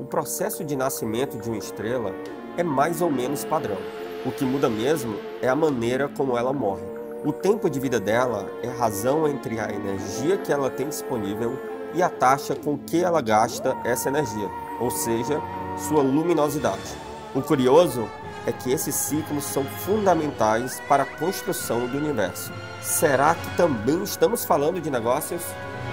O processo de nascimento de uma estrela é mais ou menos padrão. O que muda mesmo é a maneira como ela morre. O tempo de vida dela é a razão entre a energia que ela tem disponível e a taxa com que ela gasta essa energia, ou seja, sua luminosidade. O curioso é que esses ciclos são fundamentais para a construção do universo. Será que também estamos falando de negócios?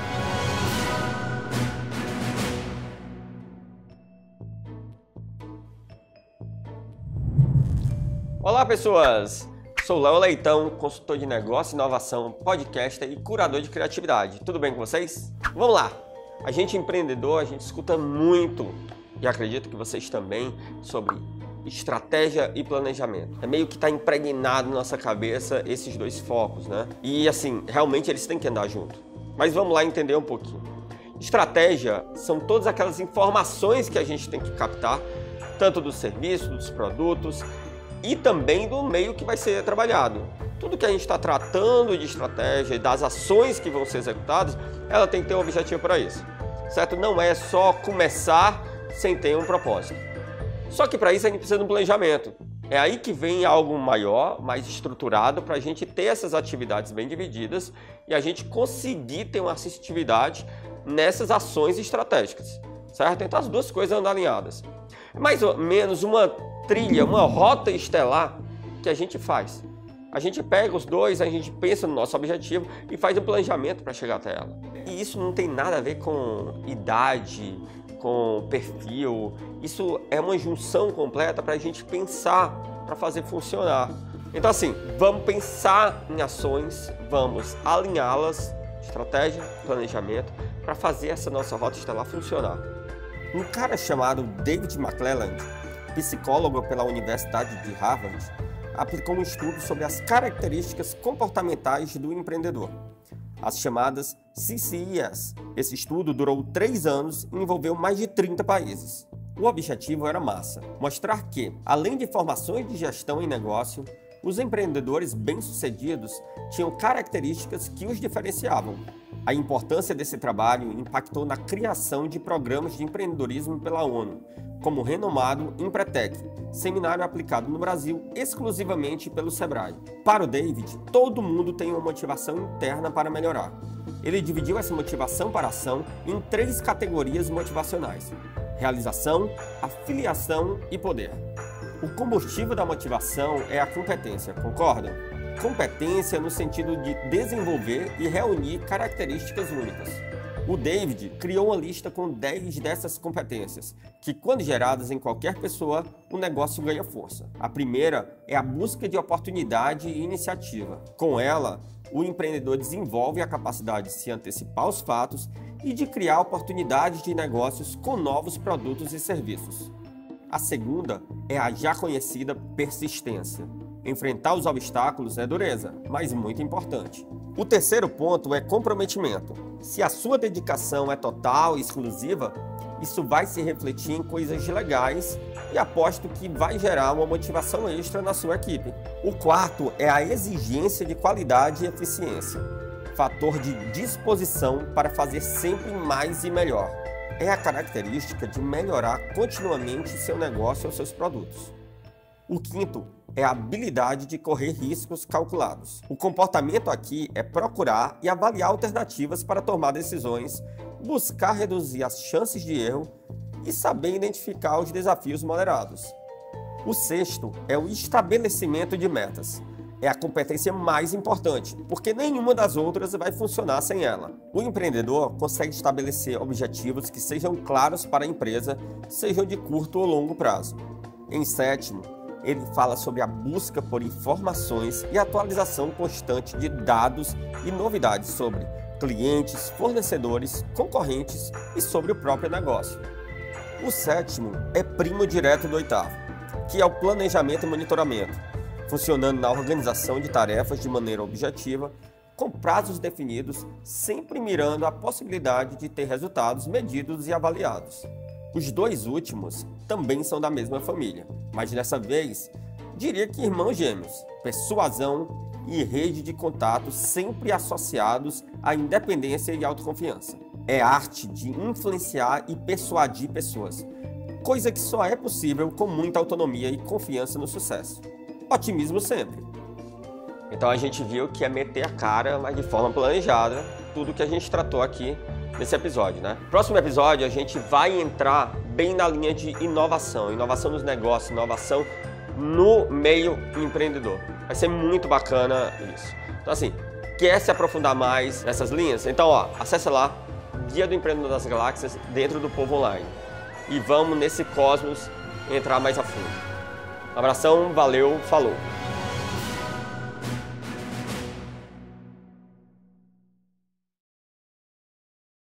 Olá pessoas, sou Léo Leitão, consultor de negócio, inovação, podcaster e curador de criatividade. Tudo bem com vocês? Vamos lá! A gente empreendedor, a gente escuta muito, e acredito que vocês também, sobre estratégia e planejamento. É meio que está impregnado na nossa cabeça esses dois focos, né? E assim, realmente eles têm que andar junto. Mas vamos lá entender um pouquinho. Estratégia são todas aquelas informações que a gente tem que captar, tanto dos serviços, dos produtos, e também do meio que vai ser trabalhado. Tudo que a gente está tratando de estratégia e das ações que vão ser executadas, ela tem que ter um objetivo para isso, certo? Não é só começar sem ter um propósito. Só que para isso a gente precisa de um planejamento. É aí que vem algo maior, mais estruturado, para a gente ter essas atividades bem divididas e a gente conseguir ter uma assertividade nessas ações estratégicas, certo? Então as duas coisas andam alinhadas. É mais ou menos uma trilha, uma rota estelar que a gente faz. A gente pega os dois, a gente pensa no nosso objetivo e faz um planejamento para chegar até ela. E isso não tem nada a ver com idade, com perfil. Isso é uma junção completa para a gente pensar, para fazer funcionar. Então assim, vamos pensar em ações, vamos alinhá-las, estratégia, planejamento, para fazer essa nossa rota estelar funcionar. Um cara chamado David McClelland, psicólogo pela Universidade de Harvard, aplicou um estudo sobre as características comportamentais do empreendedor, as chamadas CCES. Esse estudo durou 3 anos e envolveu mais de 30 países. O objetivo era massa, mostrar que, além de formações de gestão em negócio, os empreendedores bem-sucedidos tinham características que os diferenciavam. A importância desse trabalho impactou na criação de programas de empreendedorismo pela ONU, como o renomado Empretec, seminário aplicado no Brasil exclusivamente pelo Sebrae. Para o David, todo mundo tem uma motivação interna para melhorar. Ele dividiu essa motivação para a ação em 3 categorias motivacionais: realização, afiliação e poder. O combustível da motivação é a competência, concordam? Competência no sentido de desenvolver e reunir características únicas. O David criou uma lista com 10 dessas competências, que quando geradas em qualquer pessoa, o negócio ganha força. A primeira é a busca de oportunidade e iniciativa. Com ela, o empreendedor desenvolve a capacidade de se antecipar aos fatos e de criar oportunidades de negócios com novos produtos e serviços. A segunda é a já conhecida persistência. Enfrentar os obstáculos é dureza, mas muito importante. O terceiro ponto é comprometimento. Se a sua dedicação é total e exclusiva, isso vai se refletir em coisas legais e aposto que vai gerar uma motivação extra na sua equipe. O quarto é a exigência de qualidade e eficiência. Fator de disposição para fazer sempre mais e melhor. É a característica de melhorar continuamente seu negócio ou seus produtos. O quinto é a habilidade de correr riscos calculados. O comportamento aqui é procurar e avaliar alternativas para tomar decisões, buscar reduzir as chances de erro e saber identificar os desafios moderados. O sexto é o estabelecimento de metas. É a competência mais importante, porque nenhuma das outras vai funcionar sem ela. O empreendedor consegue estabelecer objetivos que sejam claros para a empresa, sejam de curto ou longo prazo. Em sétimo, ele fala sobre a busca por informações e atualização constante de dados e novidades sobre clientes, fornecedores, concorrentes e sobre o próprio negócio. O sétimo é primo direto do oitavo, que é o planejamento e monitoramento, funcionando na organização de tarefas de maneira objetiva, com prazos definidos, sempre mirando a possibilidade de ter resultados medidos e avaliados. Os dois últimos também são da mesma família, mas dessa vez diria que irmãos gêmeos, persuasão e rede de contatos sempre associados à independência e autoconfiança. É arte de influenciar e persuadir pessoas, coisa que só é possível com muita autonomia e confiança no sucesso. Otimismo sempre. Então a gente viu que é meter a cara, mas de forma planejada, tudo que a gente tratou aqui nesse episódio, né? Próximo episódio a gente vai entrar bem na linha de inovação nos negócios, inovação no meio empreendedor. Vai ser muito bacana isso. Então assim, quer se aprofundar mais nessas linhas? Então acessa lá, Guia do Empreendedor das Galáxias, dentro do Povo Online. E vamos nesse cosmos entrar mais a fundo. Um abração, valeu, falou!